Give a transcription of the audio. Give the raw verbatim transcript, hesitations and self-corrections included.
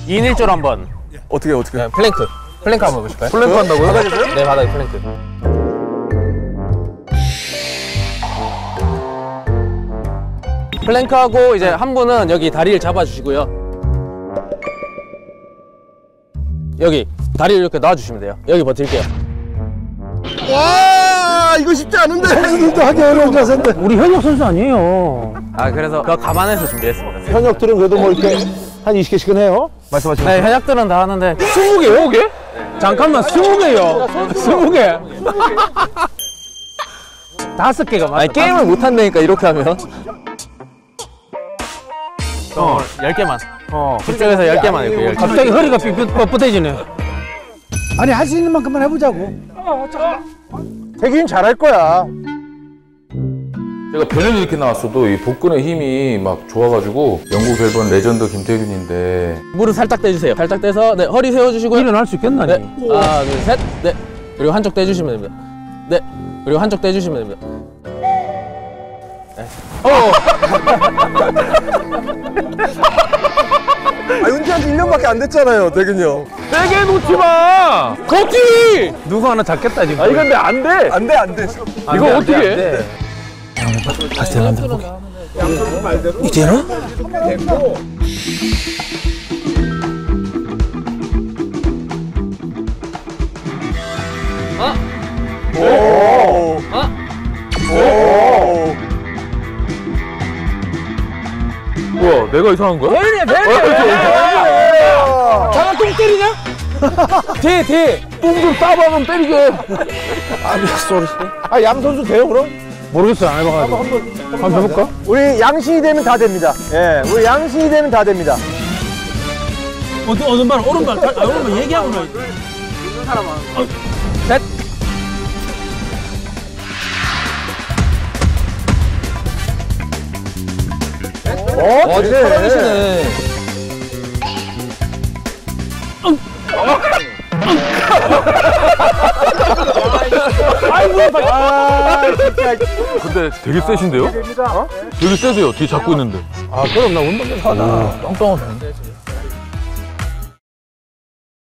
이 인 일 조로 한번. 어떻게 어떻게? 네, 플랭크. 플랭크 한번 해보실까요? 플랭크 한다고요? 바닥에서요? 네, 바닥에 플랭크. 플랭크하고 이제 한 분은 여기 다리를 잡아주시고요. 여기 다리를 이렇게 놔주시면 돼요. 여기 버틸게요. 와 이거 쉽지 않은데. 선수들도 하기 어려운 자세인데. 우리 현역 선수 아니에요. 아 그래서 그거 감안해서 준비했습니다. 현역들은 그래도 뭐 이렇게 한 이십 개씩은 해요? 말씀하시면. 네, 현역들은 다 하는데. 스무 개, 오 개? 네. 잠깐만, 스무 개요. 스무 개. 다섯 개가 맞아. 아니 게임을 못 한다니까 이렇게 하면. 어, 열 개만. 어, 그쪽에서 열 개만 할게요. 갑자기 허리가 뻣뻣해지네. 아니 할 수 있는 만큼만 해보자고. 태균이 잘할 거야. 제가 별일 이렇게 나왔어도 이 복근의 힘이 막 좋아가지고 영구 벨번 레전드 김태균인데. 무릎 살짝 떼주세요. 살짝 떼서 네 허리 세워주시고요. 일어날 수 있겠나? 네, 하나, 둘, 셋, 네. 그리고 한쪽 떼주시면 됩니다. 네, 그리고 한쪽 떼주시면 됩니다. 네. 어. 아 은지한테 일 년밖에 안 됐잖아요, 대균이 형. 세게 놓지 마. 걷지. 누구 하나 잡겠다 지금. 아 이건 근데 안 돼. 안 돼, 안 돼. 안 이거 돼, 어떻게 해? 돼. 다시 들어간다 보게. 이제는? 어? 오. 어? 오. 뭐야, 내가 이상한 거야? 벨이네 벨이. 자가 똥 때리냐? 대 대. 똥 좀 따박으면 때리게. 아 쏘리. 아양 선수 돼요 그럼? 모르겠어요 안 해봐가지고. 한번 한번 해볼까? 우리 양신이 되면 다 됩니다. 예, 우리 양신이 되면 다 됩니다. 어떤 오른발 오른발 아 오른발 얘기하고 나. 있는 사람 하는 거. 셋. 어, 잘하시네. 아이고, 아, 진짜. 근데 되게 세신데요? 어? 되게 세세요, 뒤 잡고 있는데. 아, 그럼 나 운동 좀 하다. 똥똥하네.